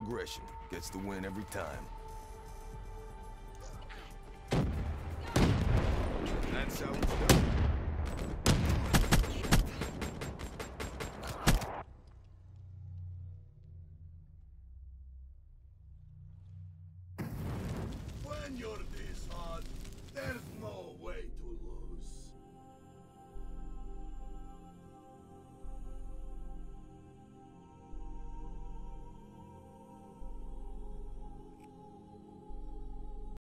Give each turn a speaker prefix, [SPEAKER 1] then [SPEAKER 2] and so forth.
[SPEAKER 1] Aggression gets the win every time. That's how it's done. When you're